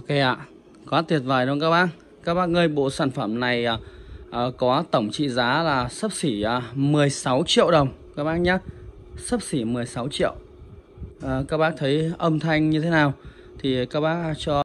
Ok ạ, quá tuyệt vời đúng không các bác? Các bác ơi, bộ sản phẩm này có tổng trị giá là xấp xỉ 16 triệu đồng các bác nhé. Xấp xỉ 16 triệu. Các bác thấy âm thanh như thế nào thì các bác cho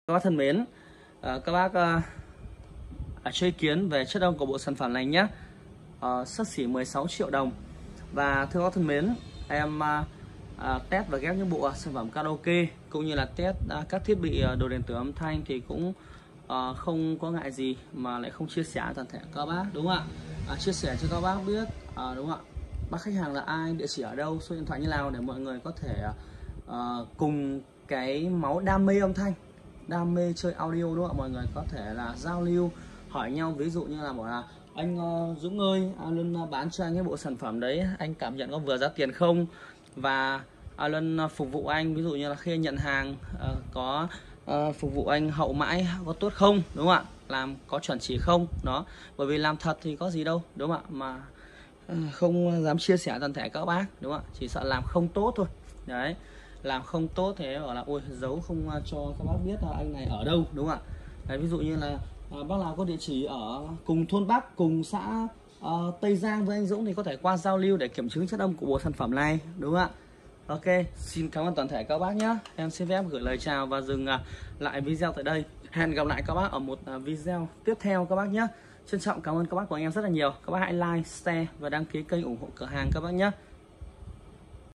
Các bác thân mến, các bác cho ý kiến về chất đông của bộ sản phẩm này nhé. Xấp xỉ 16 triệu đồng. Và thưa các bác thân mến, em test và ghép những bộ sản phẩm karaoke cũng như là test các thiết bị đồ điện tử âm thanh thì cũng không có ngại gì mà lại không chia sẻ toàn thể các bác, đúng không ạ? Chia sẻ cho các bác biết đúng không ạ, bác khách hàng là ai, địa chỉ ở đâu, số điện thoại như nào để mọi người có thể cùng cái máu đam mê âm thanh, đam mê chơi audio, đúng không ạ? Mọi người có thể là giao lưu hỏi nhau, ví dụ như là bảo là anh Dũng ơi, Luân bán cho anh cái bộ sản phẩm đấy, anh cảm nhận có vừa giá tiền không, và Luân phục vụ anh, ví dụ như là khi nhận hàng có phục vụ anh hậu mãi có tốt không, đúng không ạ, làm có chuẩn chỉ không đó. Bởi vì làm thật thì có gì đâu, đúng không ạ, mà không dám chia sẻ toàn thể các bác, đúng không ạ, chỉ sợ làm không tốt thôi. Đấy, làm không tốt thì bảo là ôi giấu không cho các bác biết là anh này ở đâu, đúng không ạ. Đấy, ví dụ như là bác nào có địa chỉ ở cùng thôn Bắc, cùng xã Tây Giang với anh Dũng thì có thể qua giao lưu để kiểm chứng chất âm của bộ sản phẩm này, đúng không ạ. Ok, xin cảm ơn toàn thể các bác nhé. Em xin phép gửi lời chào và dừng lại video tại đây. Hẹn gặp lại các bác ở một video tiếp theo các bác nhé. Trân trọng cảm ơn các bác của anh em rất là nhiều. Các bác hãy like, share và đăng ký kênh ủng hộ cửa hàng các bác nhé.